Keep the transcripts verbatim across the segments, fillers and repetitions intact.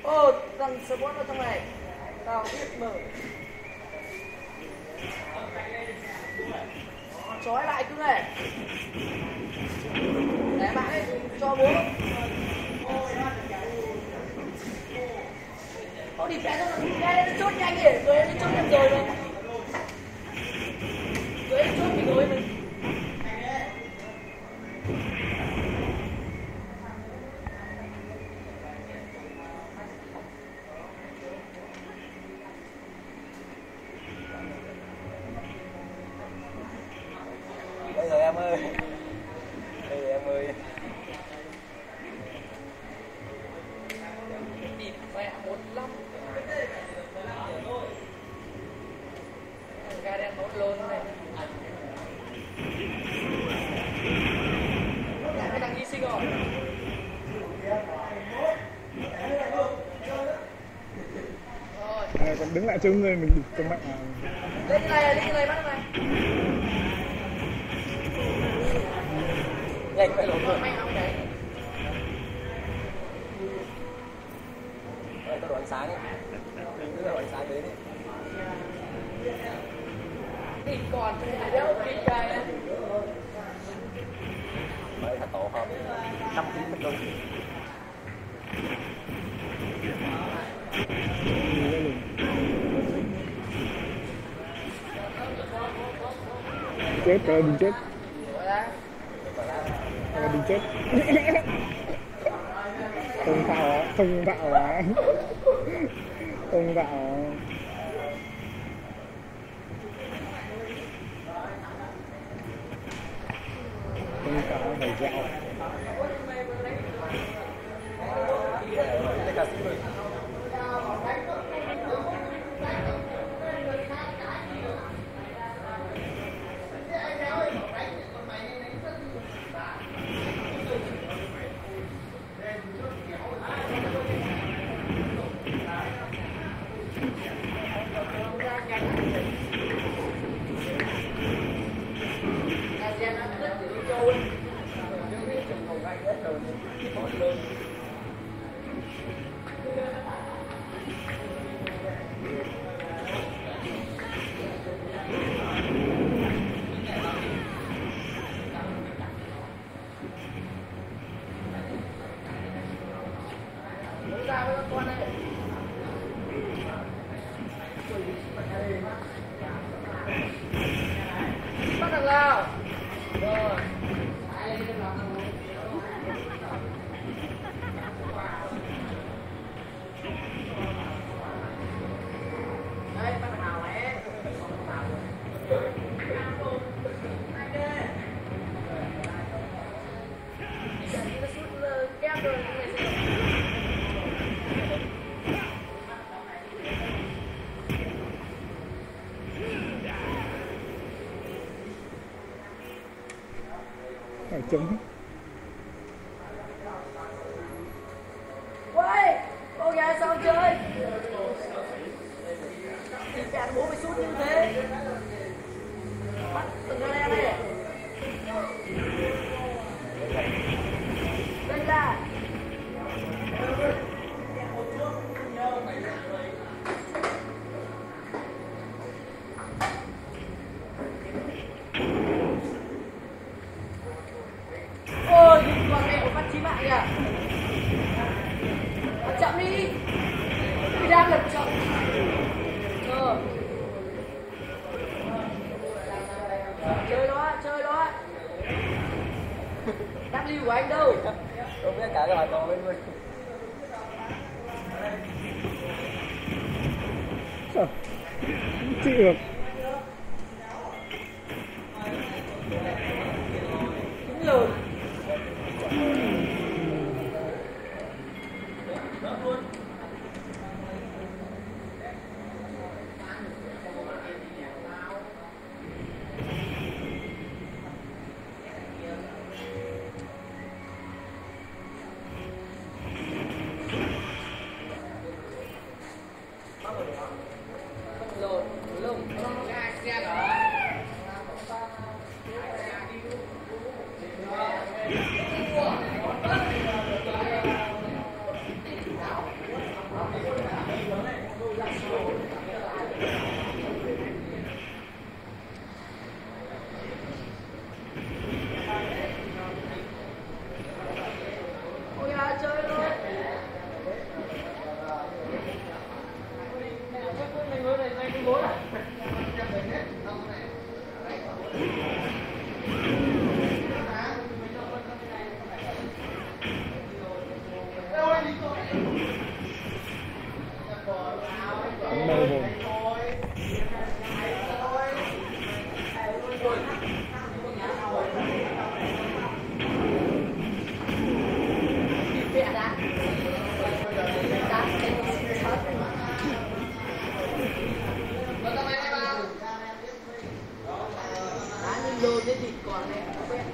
Ô, thằng Sport ở trong này. Tao biết mở. Trói lại cứ này. Để bạn ấy cho bố. Ô đi phép rồi, nghe nó chốt nhanh kìa, rồi nó chốt nhanh rồi này. Rồi nó chốt mình rồi mình. Đây rồi em ơi. Đây rồi em ơi. Địt mẹ một lăm. Ga đen nốt lôn này. Cái thằng hy sinh rồi. À, còn đứng lại cho người mình đục cho mạnh à. Lên cái này, lên cái này bắt cái này. Nhanh quay lộn rồi. Mày không đấy. Rồi tao đồ ánh sáng ấy. Cứ đồ ánh sáng đến đi. Địt còn phải đéo đi cái này. Đấy thật tổ hợp. Năm kính thật luôn. Chết rồi, đừng chết. Gọi ra. Rồi, đừng chết. Không tạo, không tạo à. Không tạo. Không tạo phải dạo. Đây ca sĩ rồi. Ra với con này. Bắt được nào. Rồi. Đây, bắt nào ấy. Nó sút kép rồi. Phải chống. Uầy, con gà sao chơi? Thì mẹ bố phải sút như thế. Bắt từng cái này này. Lên ra. Ôi, con mẹ bắt chí mạng kìa. Bắt chậm đi. Đi đang lập chậm. Ờ. Chơi đó, chơi đó. W của anh đâu? Không biết cả cái bản đồ bên luôn. Sao? Chịu được. Đúng rồi. Rồi, lùng. Bánh mơ hồn. Lô cái thịt còn này không biết.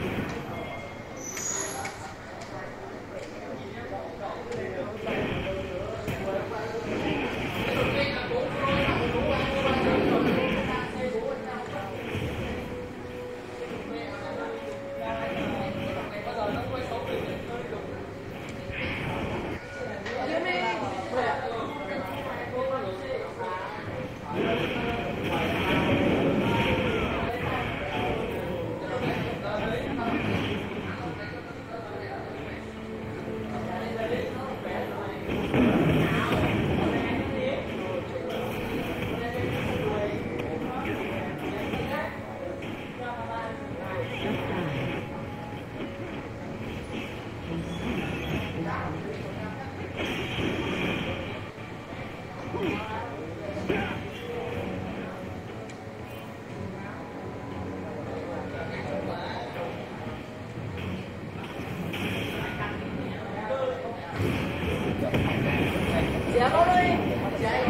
Dạ có đi. Dạ.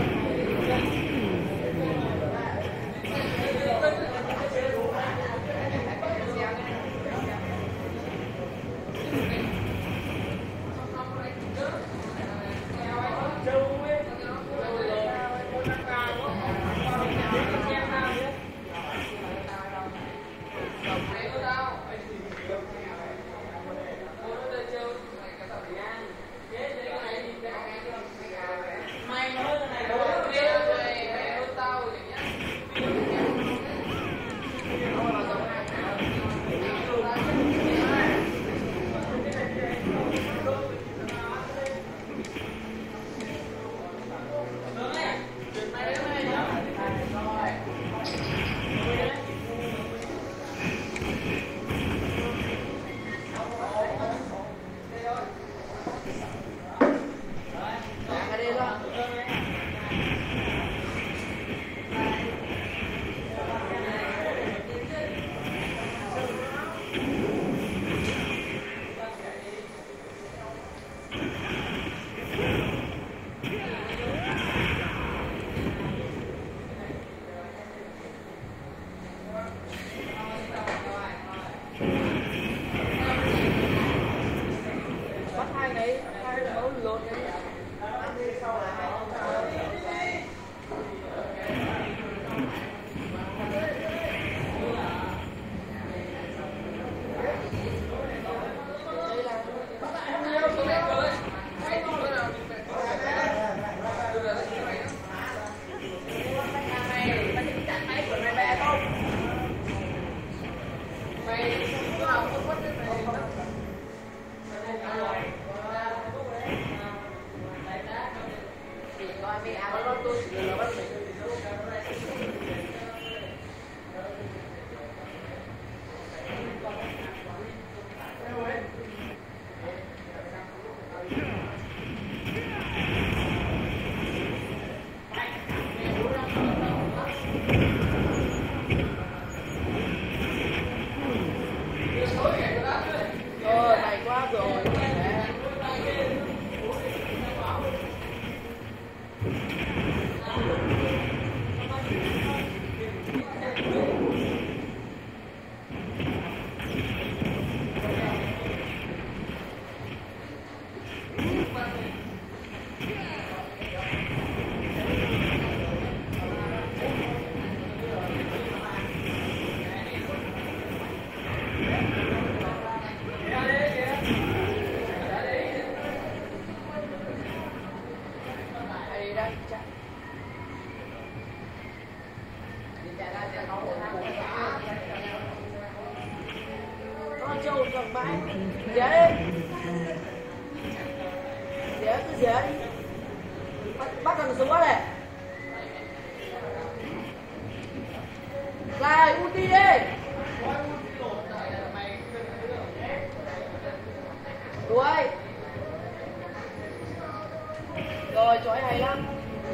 Thank you. chạy chạy đi chạy ra chạy nó con trâu cầm bãi dễ dễ cứ dễ bắt bắt thằng xuống này lại ulti đi đuổi rồi chói hay lắm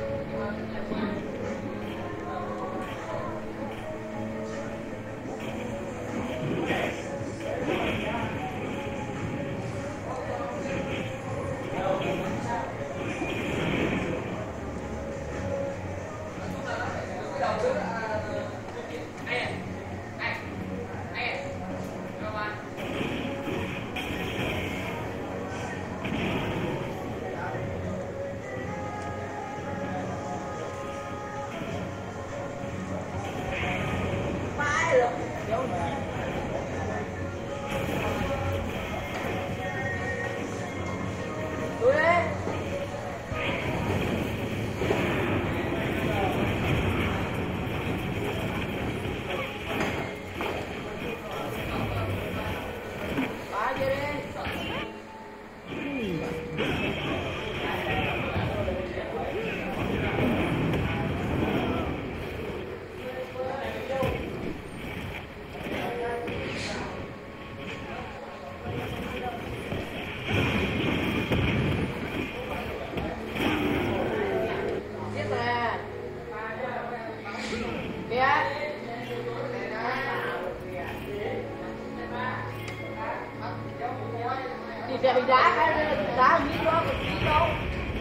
để mình đá cái đá nghĩ đó còn nghĩ đâu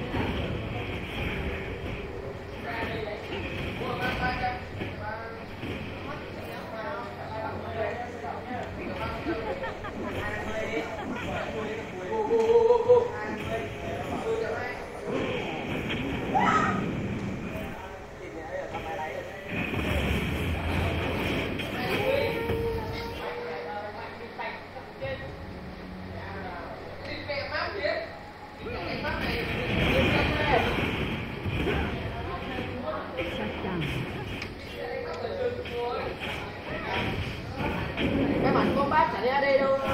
cái bản combat chả ra đây đâu.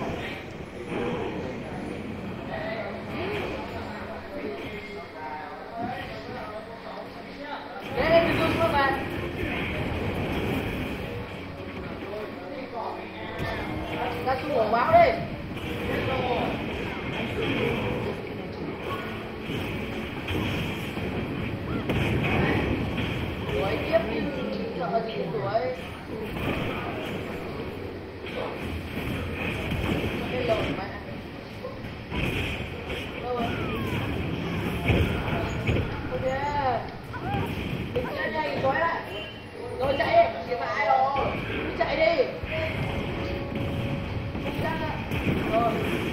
Đây đây tôi các bạn. Ra chung ổ báo đi. Đuổi tiếp đi, sợ gì đuổi. Cái lồn mẹ. Đâu rồi? Ok. Đừng chạy nhanh, đuổi lại. Rồi chạy đi, thì phải rồi. Cứ chạy đi. Rồi.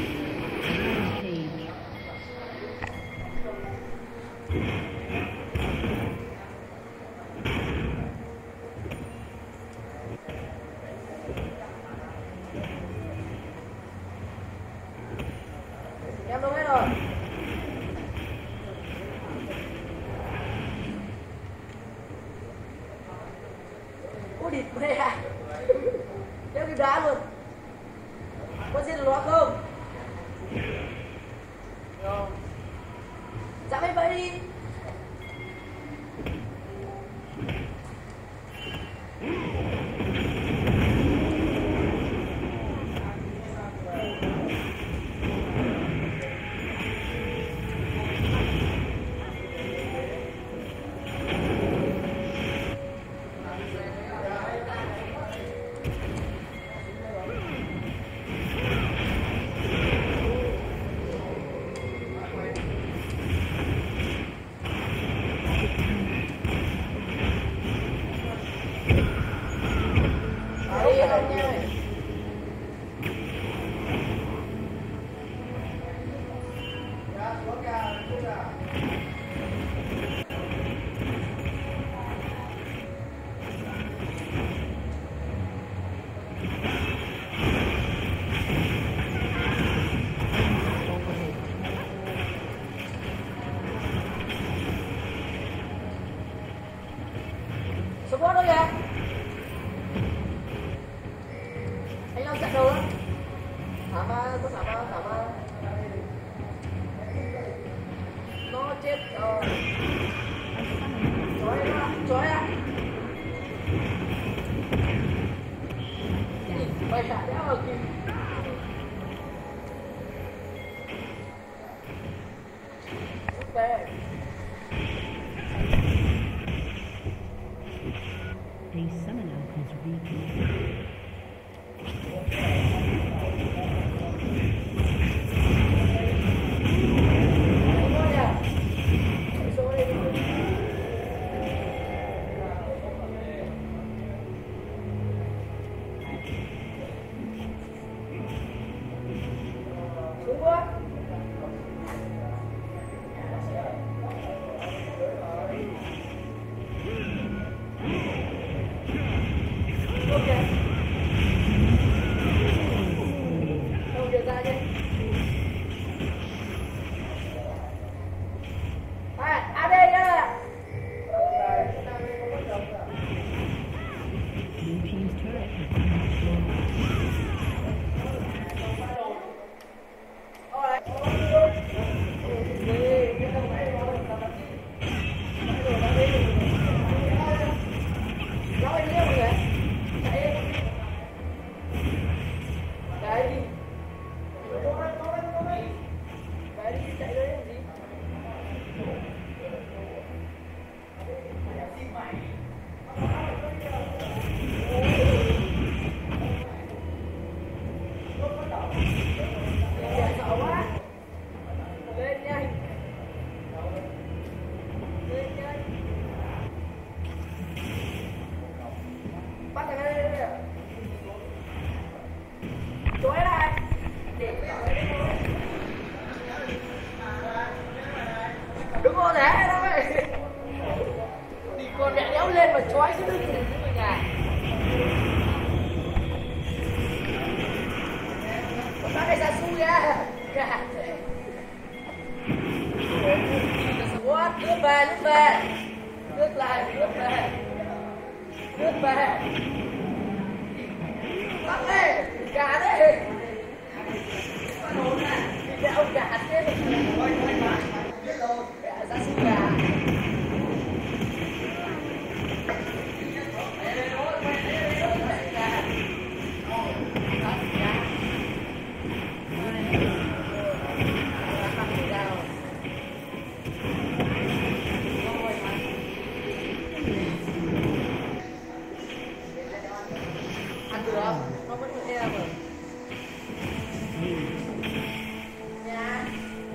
Em đâu hết rồi. Ôi địt mẹ à. Đeo cái đá luôn. Có giết được nó không? Rồi. Dám ấy vậy đi. support đó kìa. Anh Long chặn đầu đó. Thả ba, có thả ba, thả ba. Nó chết rồi. Chói nó, chói à. Mày thả đéo vào kìa. Về. A summoner has reconnected. Đứng ngồi thế thôi. Thì con mẹ đéo lên mà chói cái đứt này người nhà. Con bác cái ra su ra. Cả thế. What? Lướt về, lướt về. Lướt lại, lướt về. Lướt về. Bác ơi, cả đấy. Đéo cả thế. Ra su gà. Ăn được không? Nó vẫn còn em rồi. Nha.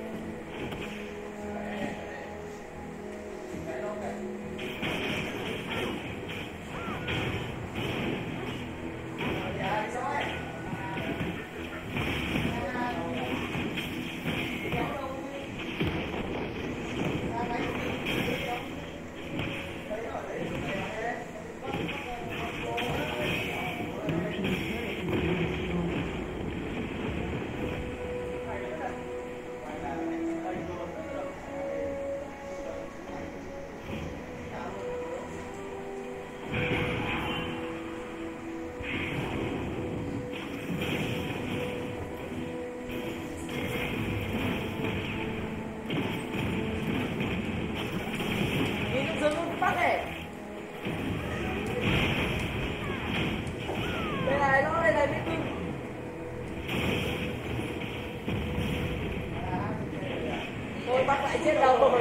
Thôi bắt lại chết đầu rồi.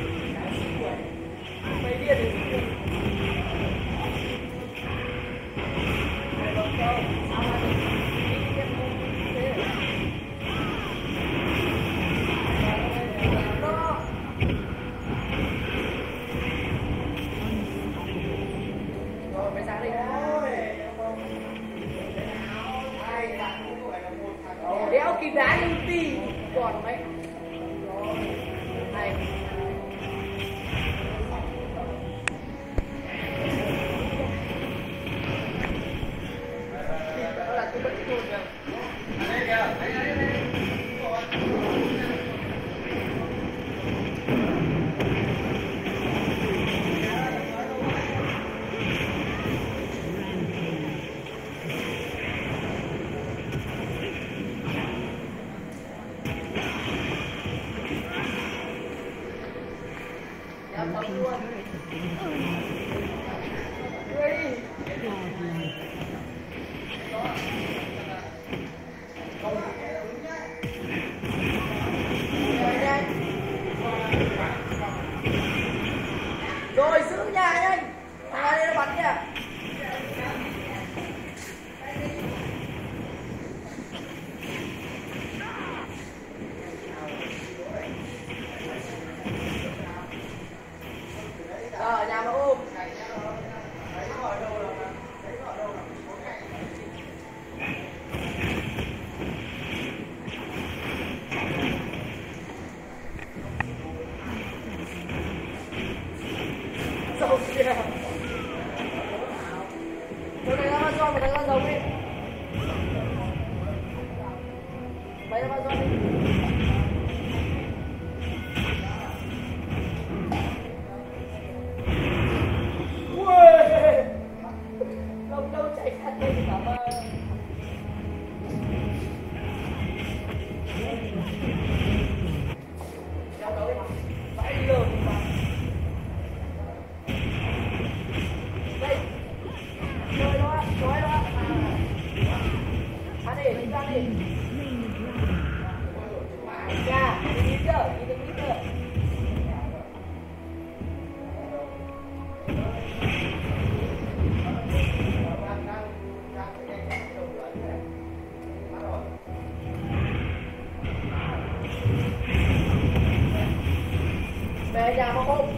Mày điên thì rồi mày ra đây. Đéo kịp đá như tí còn mấy này. Blue team's turret has been destroyed. Ready. Godlike. Rồi giữ nhà nhanh. Thằng này nó bắn kìa. Rồi ở nhà mà ôm. Dầu kìa. Tôi đánh ra cho một đánh ra dầu đi. Mấy ra dầu đi. Đâu đâu chạy sát đây thì cảm ơn. Đâu đâu mà phải lừa mà. Đây. Rồi đó, rồi đó. Ăn đi, đi ra đi. Dạ, đi chưa? Đi được đi chưa? Về nhà mà ôm.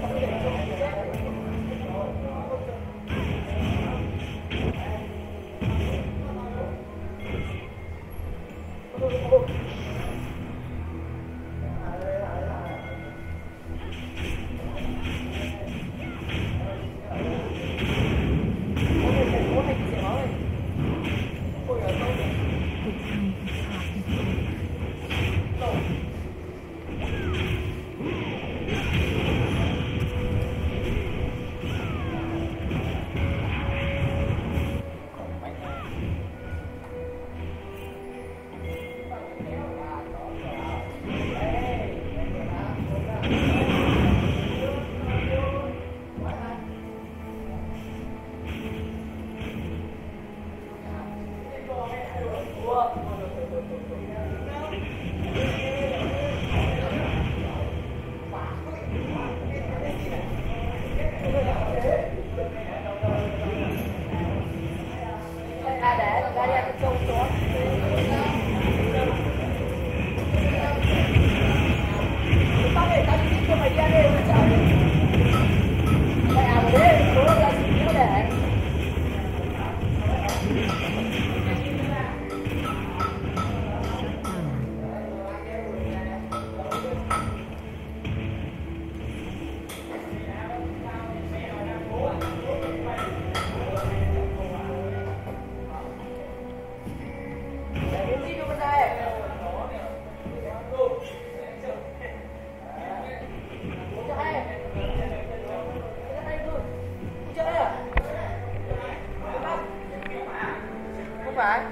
phải.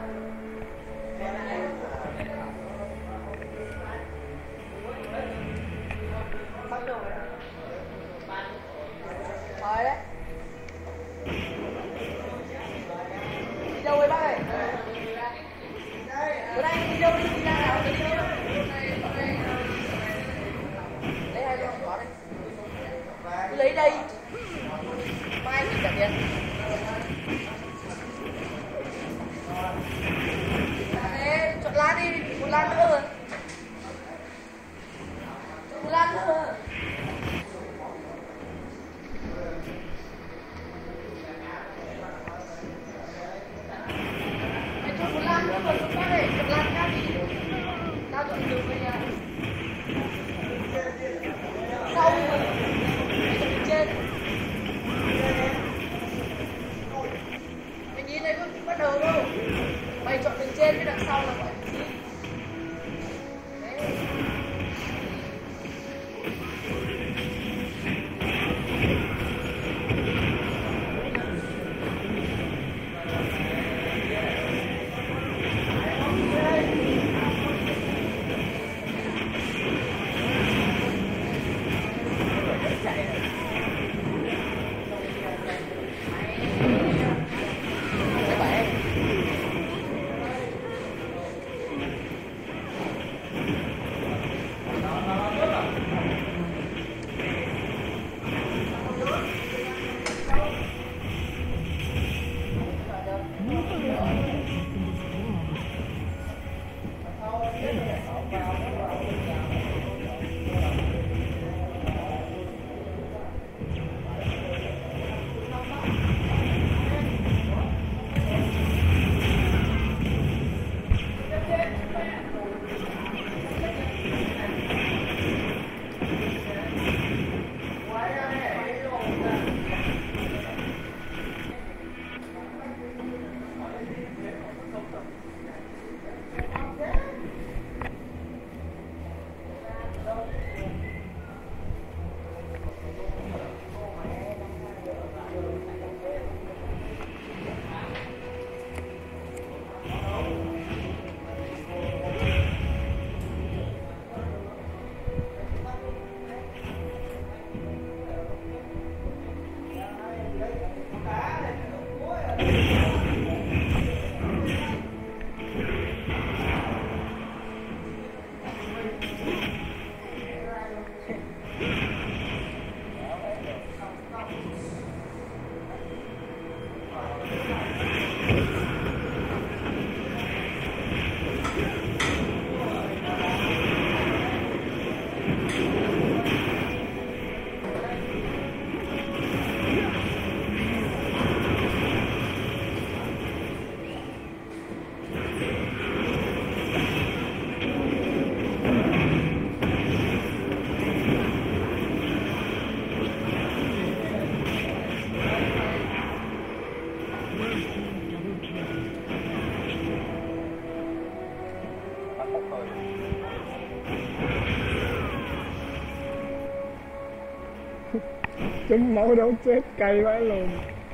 Rồi đấy. Đi đâu vậy bác ơi? Bữa nay đi đâu đi, đi ra nào đi đâu? Lấy hai con có đây. Cứ lấy đây. Mai thì trả tiền. Đấy, chọn lá đi, một lá nữa rồi. Một lá nữa rồi. Mày chọn một lá nữa rồi, chọn này, chọn lá khác đi. Tao chọn từ bây giờ. Sau rồi. Mày chọn từ trên. Mày nhìn này có bắt đầu đâu. Mày chọn từ trên với đằng sau là gọi là gì? Chấm máu đấu chết cay vãi lồn.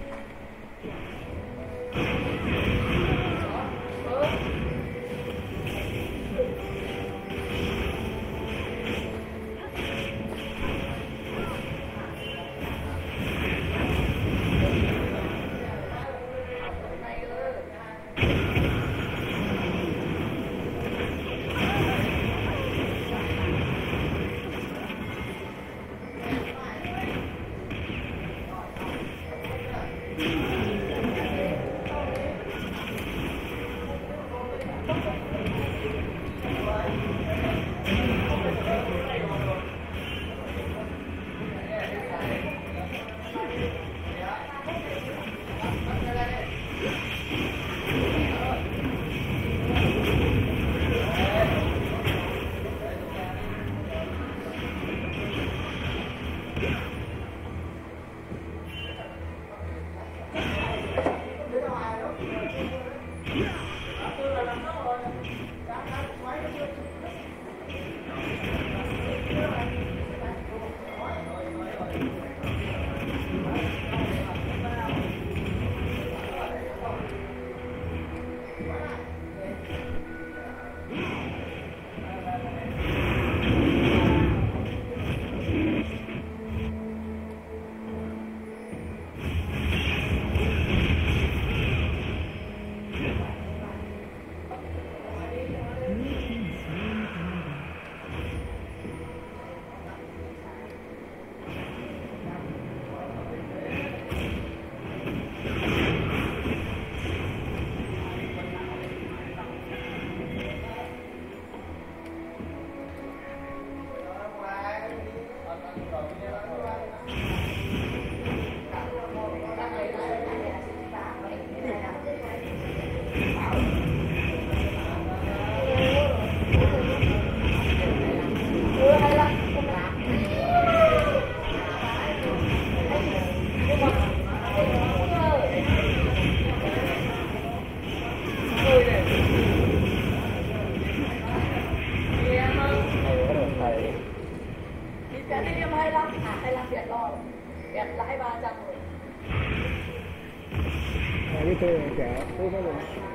Cái chơi này chả tôi nói rồi.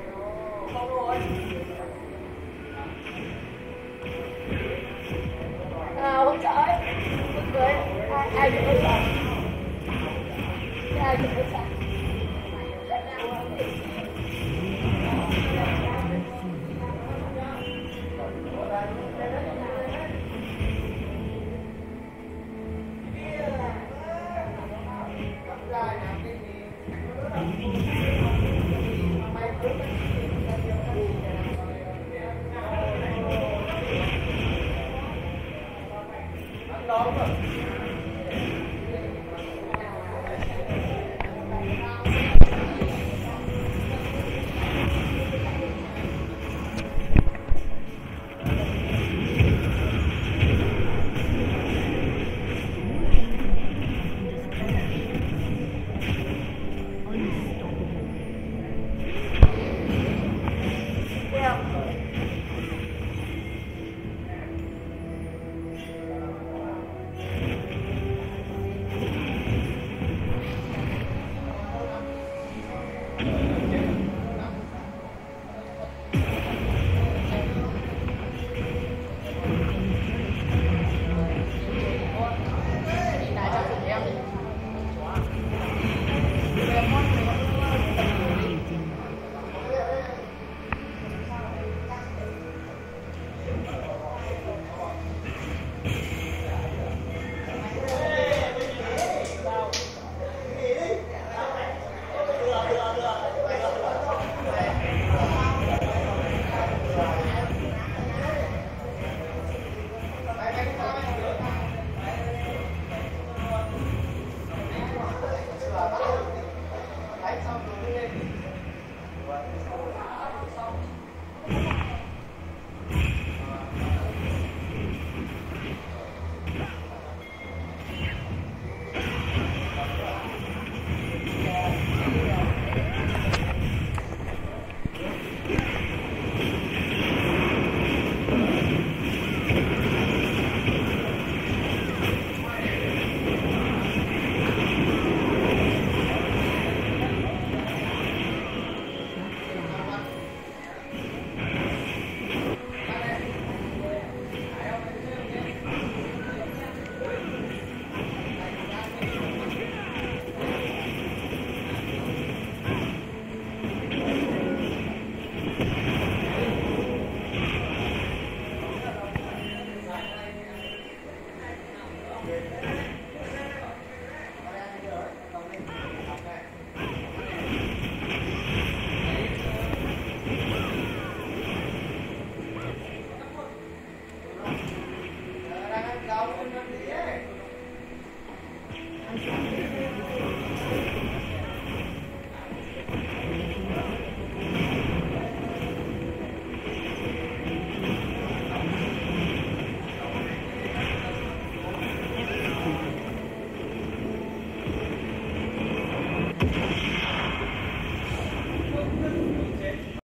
Không rồi. À, không trời. Không cười. Ai ai được hết sao? Ai được hết sao? Hãy subscribe cho kênh Ghiền Mì Gõ để không bỏ lỡ những video hấp dẫn.